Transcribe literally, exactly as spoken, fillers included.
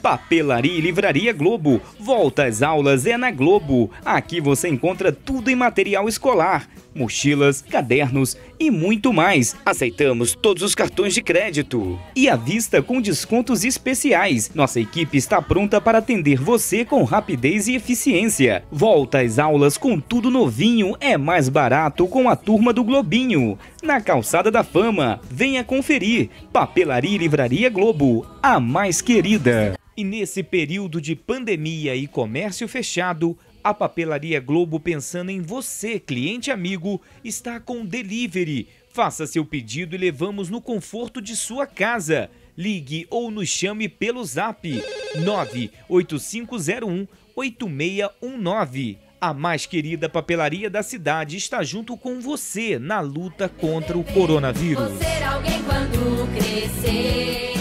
Papelaria e Livraria Globo. Volta às aulas é na Globo. Aqui você encontra tudo em material escolar, mochilas, cadernos e muito mais. Aceitamos todos os cartões de crédito e à vista com descontos especiais. Nossa equipe está pronta para atender você com rapidez e eficiência. Volta às aulas com tudo novinho, é mais barato com a turma do Globinho. Na Calçada da Fama, venha conferir. Papelaria e Livraria Globo, a mais querida. E nesse período de pandemia e comércio fechado, a Papelaria Globo, pensando em você, cliente amigo, está com delivery. Faça seu pedido e levamos no conforto de sua casa. Ligue ou nos chame pelo zap nove oito cinco zero um oito seis um nove. A mais querida papelaria da cidade está junto com você na luta contra o coronavírus. Vou ser alguém quando crescer.